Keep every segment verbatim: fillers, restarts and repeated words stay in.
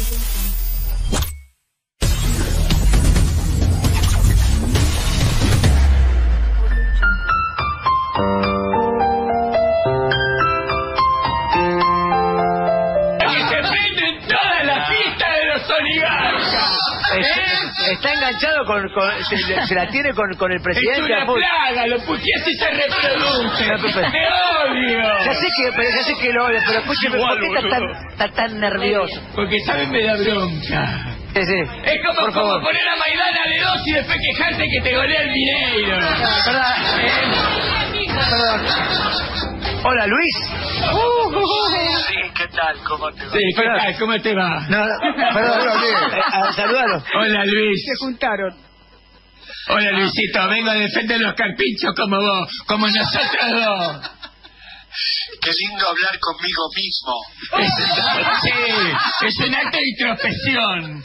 Está enganchado con, con se, se la tiene con, con el presidente. Es una plaga, lo puteas y se reproduce. No, pero, ¡te odio! Ya sé que, pero ya sé que lo odio, pero escúcheme, ¿por qué está tan, está tan nervioso? Porque saben me da bronca. Sí, sí. Es como, Por como favor. poner a Maidana de dos y después quejarte que te golea el Mineiro. Perdón. Eh, perdón. Hola, Luis. Uh, uh, uh. Sí, ¿qué tal? ¿Cómo te va? Sí, ¿qué Perdón. tal? ¿Cómo te va? No, no, perdón. eh, saludalo. Hola, Luis. Se juntaron. Hola, Luisito. Vengo a defender los carpinchos como vos, como nosotros dos. Qué lindo hablar conmigo mismo. Es, sí, es un acto de introspección.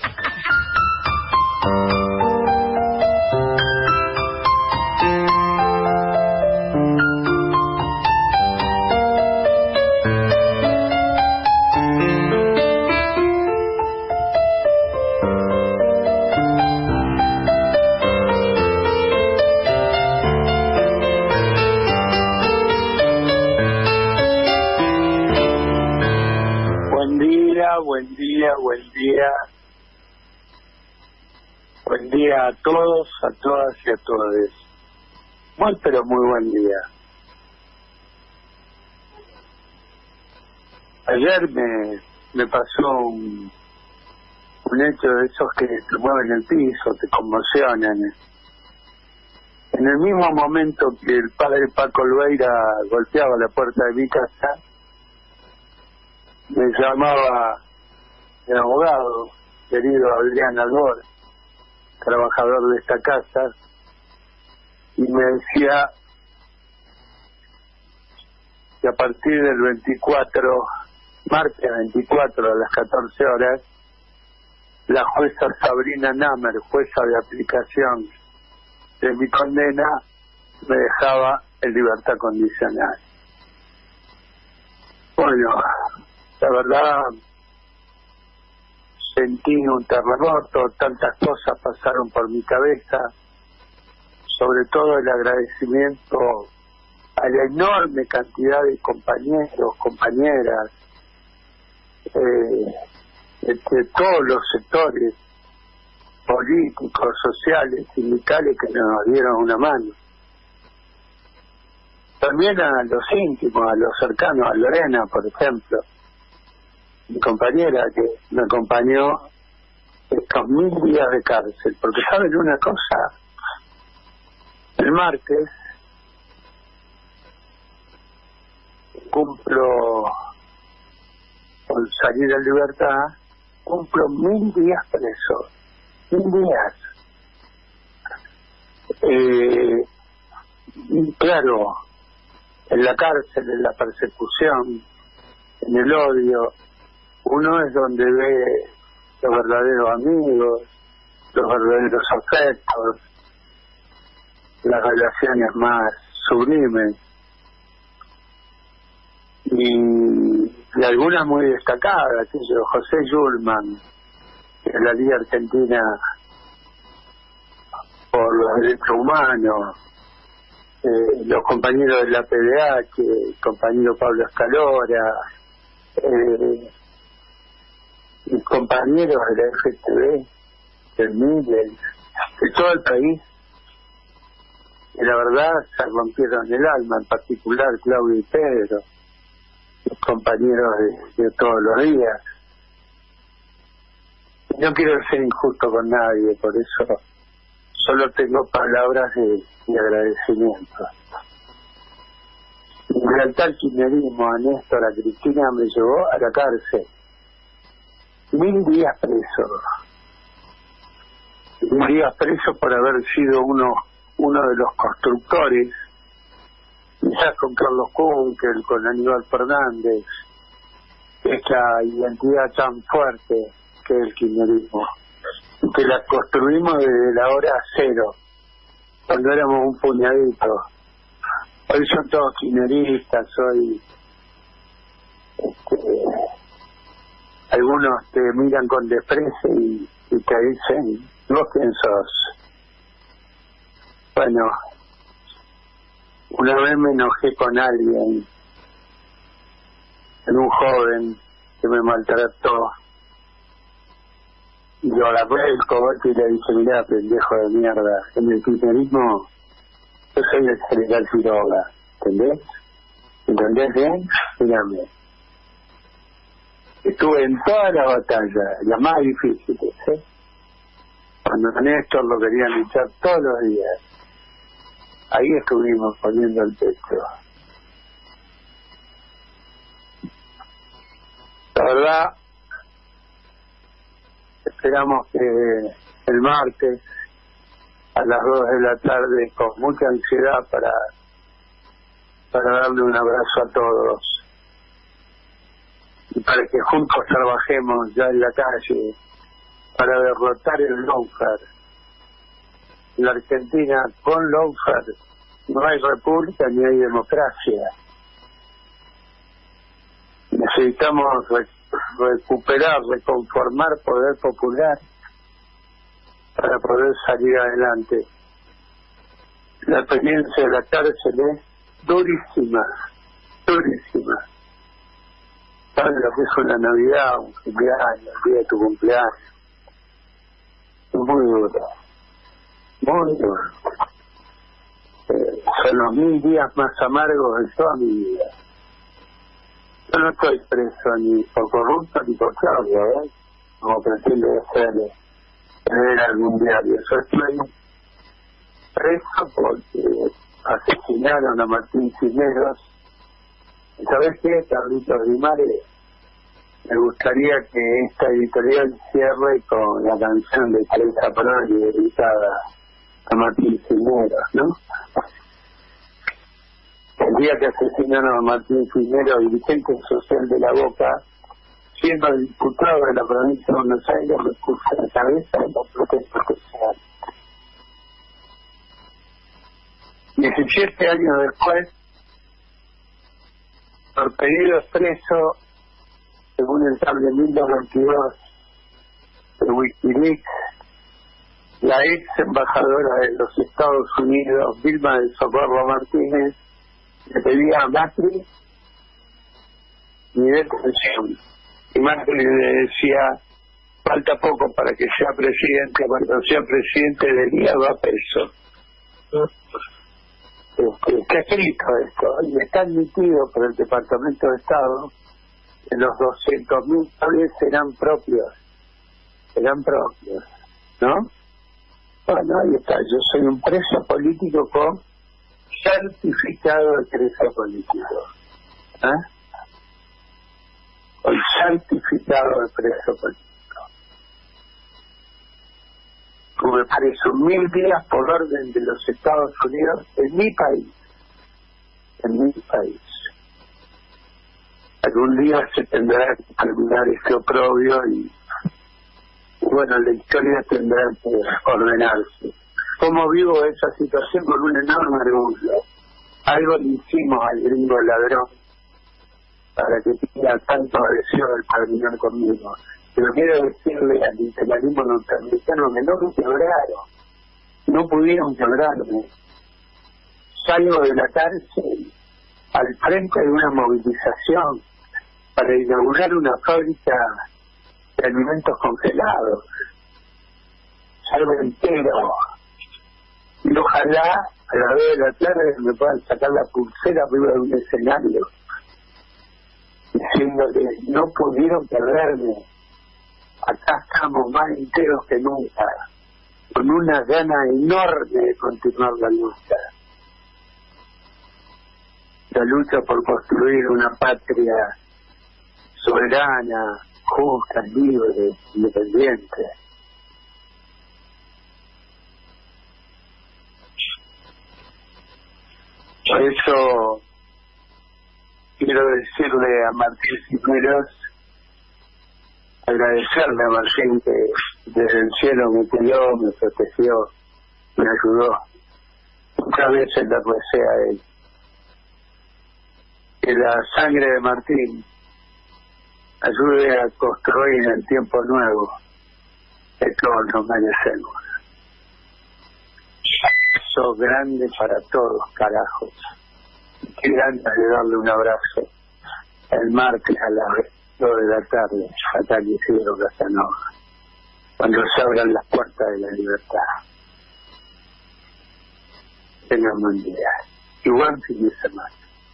Buen día, buen día. Buen día a todos, a todas y a todos. Muy, pero muy buen día. Ayer me, me pasó un, un hecho de esos que te mueven el piso, te conmocionan. En el mismo momento que el padre Paco Lueira golpeaba la puerta de mi casa, me llamaba el abogado, querido Adrián Albor, trabajador de esta casa, y me decía que a partir del veinticuatro, martes veinticuatro a las catorce horas, la jueza Sabrina Namer, jueza de aplicación de mi condena, me dejaba en libertad condicional. Bueno, la verdad, sentí un terremoto, tantas cosas pasaron por mi cabeza, sobre todo el agradecimiento a la enorme cantidad de compañeros, compañeras, eh, de, de todos los sectores políticos, sociales, sindicales que nos dieron una mano. También a los íntimos, a los cercanos, a Lorena, por ejemplo, mi compañera que me acompañó estos mil días de cárcel, porque saben una cosa, el martes cumplo, con salir en libertad, cumplo mil días preso, mil días. Eh, y claro, en la cárcel, en la persecución, en el odio, uno es donde ve los verdaderos amigos, los verdaderos afectos, las relaciones más sublimes, y, y algunas muy destacadas, ¿sí? José Yulman, en la Liga Argentina por los Derechos Humanos, eh, los compañeros de la P D H, el compañero Pablo Escalora, eh, mis compañeros de la F T V, del Miles, de todo el país, y la verdad se rompieron el alma, en particular Claudio y Pedro, mis compañeros de, de todos los días. No quiero ser injusto con nadie, por eso solo tengo palabras de, de agradecimiento. Mi lealtad al kirchnerismo, a Néstor, a Cristina, me llevó a la cárcel. Mil días preso. Mil días preso por haber sido uno uno de los constructores, quizás con Carlos Kunkel, con Aníbal Fernández, esta identidad tan fuerte que es el kirchnerismo, que la construimos desde la hora cero, cuando éramos un puñadito. Hoy son todos kirchneristas, hoy este, algunos te miran con desprecio y, y te dicen, ¿vos quién sos? Bueno, una vez me enojé con alguien, en un joven que me maltrató, y yo agarré el cogote y le dije, mirá, pendejo de mierda, en el kirchnerismo yo soy el general Quiroga, ¿entendés? ¿Entendés bien? Mírame. Estuve en todas las batallas, las más difíciles, ¿eh? Cuando a Néstor lo querían echar todos los días, ahí estuvimos poniendo el pecho. La verdad, esperamos que el martes a las dos de la tarde, con mucha ansiedad para para darle un abrazo a todos y para que juntos trabajemos ya en la calle para derrotar el lawfare. En la Argentina, con lawfare no hay república ni hay democracia. Necesitamos re- recuperar, reconformar poder popular para poder salir adelante. La experiencia de la cárcel es durísima, durísima. ¿Sabes lo que es una Navidad, un cumpleaños, el día de tu cumpleaños? Es muy duro, muy duro. Eh, son los mil días más amargos de toda mi vida. Yo no estoy preso ni por corrupto ni por fraude, ¿eh? Como pretende hacer leer algún diario. Yo estoy preso porque asesinaron a Martín Cisneros. ¿Y sabes qué, Carlitos Guimare? Me gustaría que esta editorial cierre con la canción de Teresa Parodi dedicada a Martín Cisneros, ¿no? El día que asesinaron a Martín Cisneros, dirigente social de La Boca, siendo diputado de la provincia de Buenos Aires, me puse la cabeza en la protesta social. diecisiete años después, por pedido expreso, según el cable mil doscientos veintidós de Wikileaks, la ex embajadora de los Estados Unidos, Vilma del Socorro Martínez, le pedía a Macri mi detención. Y Macri le decía, falta poco para que sea presidente, cuando sea presidente del día va preso. Este, está escrito esto, y está admitido por el Departamento de Estado que los doscientos mil dólares serán propios, serán propios, ¿no? Bueno, ahí está, yo soy un preso político con certificado de preso político, ¿eh? Con certificado de preso político. Tuve preso mil días por orden de los Estados Unidos en mi país, en mi país. Algún día se tendrá que terminar este oprobio y, y bueno, la historia tendrá que ordenarse. ¿Cómo vivo esa situación? Con un enorme orgullo. Algo le hicimos al gringo ladrón para que tenga tanto deseo de terminar conmigo. Pero quiero decirle al imperialismo norteamericano que no me quebraron, no pudieron quebrarme. Salgo de la cárcel al frente de una movilización para inaugurar una fábrica de alimentos congelados. Salgo entero. Y ojalá a las dos de la tarde me puedan sacar la pulsera arriba de un escenario diciendo que no pudieron perderme. Acá estamos más enteros que nunca, con una gana enorme de continuar la lucha. La lucha por construir una patria soberana, justa, libre, independiente. Por eso quiero decirle a Martín Cisneros, agradecerle a Martín que desde el cielo me cuidó, me protegió, me ayudó. Muchas veces le recé a él que la sangre de Martín ayude a construir el tiempo nuevo que todos nos merecemos. Sos grande para todos, carajos. Qué ganas de darle un abrazo el martes a las dos de la tarde, a tal Isidro Casanova, cuando se abran las puertas de la libertad. Tengan buen día y buen fin de semana.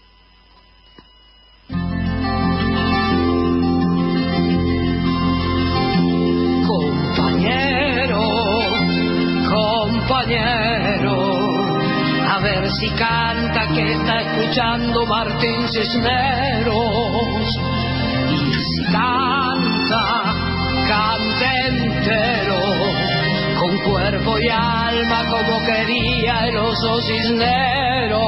Compañero, compañero, a ver si canta que está escuchando Martín Cisneros. Y si canta, cante entero, con cuerpo y alma como quería el oso Cisneros.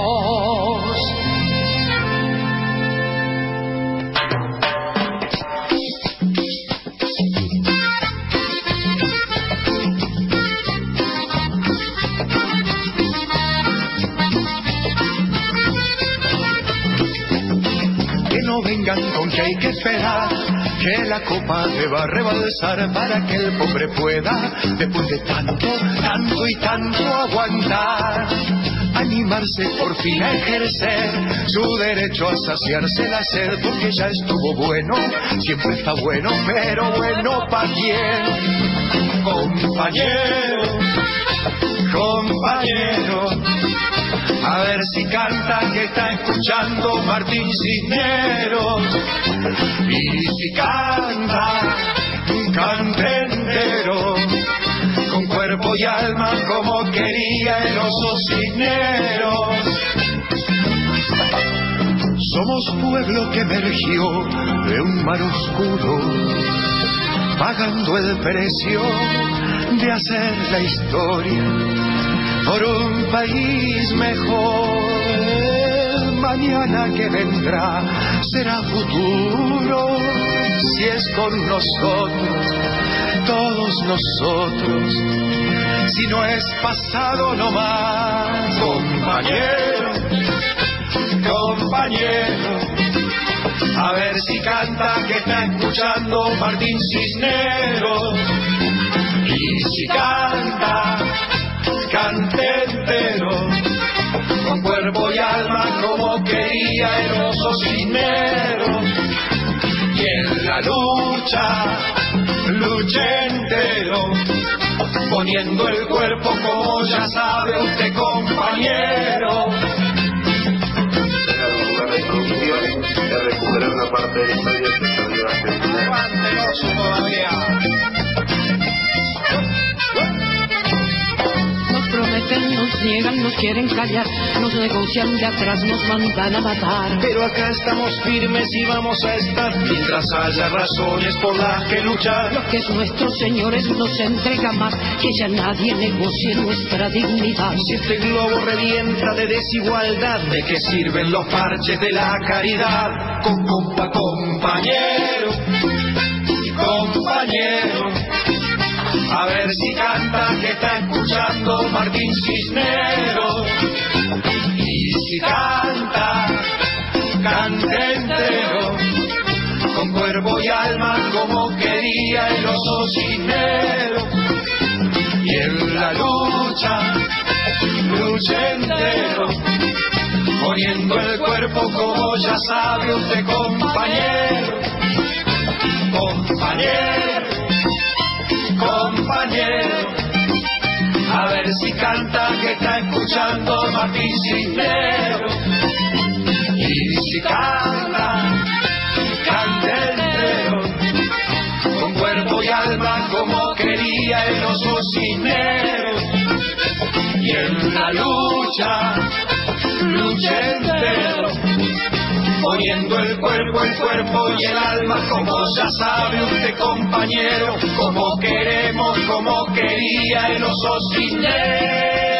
No vengan con que hay que esperar, que la copa deba rebalsar para que el pobre pueda, después de tanto, tanto y tanto aguantar, animarse por fin a ejercer su derecho a saciarse la sed, porque ya estuvo bueno, siempre está bueno, pero bueno ¿pa' quién? Compañero, compañero, a ver si canta que está escuchando Martín Cisneros. Y si canta, cante entero, con cuerpo y alma como quería el oso Cisneros. Somos pueblo que emergió de un mar oscuro, pagando el precio de hacer la historia por un país mejor. El mañana que vendrá será futuro, si es con nosotros, todos nosotros, si no es pasado no más. Compañero, compañero, a ver si canta que está escuchando Martín Cisneros. Y si canta, cante entero, con cuerpo y alma como quería el oso Cisneros. Y en la lucha, luche entero, poniendo el cuerpo como ya sabe usted, compañero. De recuperar una parte de la historia que perdió Argentina. Levante el oso todavía. Prometen, nos niegan, nos quieren callar, nos negocian de atrás, nos mandan a matar. Pero acá estamos firmes y vamos a estar mientras haya razones por las que luchar. Lo que es nuestro, señores, nos entrega más, que ya nadie negocie nuestra dignidad. Si este globo revienta de desigualdad, ¿de qué sirven los parches de la caridad? Con compa, compañero, compañero, a ver si canta que está escuchando Martín Cisneros. Y si canta, cante entero, con cuerpo y alma como quería el oso Cisneros. Y en la lucha, luche entero, poniendo el cuerpo como ya sabe usted, compañero, compañero, compañero, a ver si canta que está escuchando Martín Cisneros. Y si canta, cante entero, con cuerpo y alma como quería el oso Cisneros. Y en la lucha, luche entero, poniendo el cuerpo, el cuerpo y el alma, como ya sabe usted, compañero, como queremos, como quería el oso Cisneros.